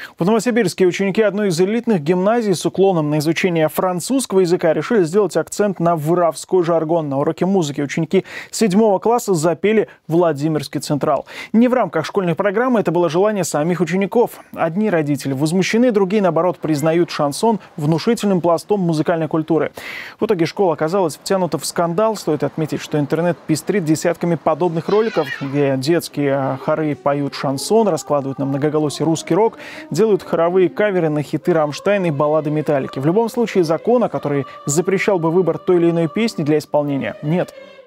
В Новосибирске ученики одной из элитных гимназий с уклоном на изучение французского языка решили сделать акцент на воровской жаргон. На уроке музыки ученики 7 класса запели «Владимирский Централ». Не в рамках школьной программы, это было желание самих учеников. Одни родители возмущены, другие, наоборот, признают шансон внушительным пластом музыкальной культуры. В итоге школа оказалась втянута в скандал. Стоит отметить, что интернет пестрит десятками подобных роликов, где детские хоры поют шансон, раскладывают на многоголосие русский рок, делают хоровые каверы на хиты «Рамштайн» и баллады «Металлики». В любом случае закона, который запрещал бы выбор той или иной песни для исполнения, нет.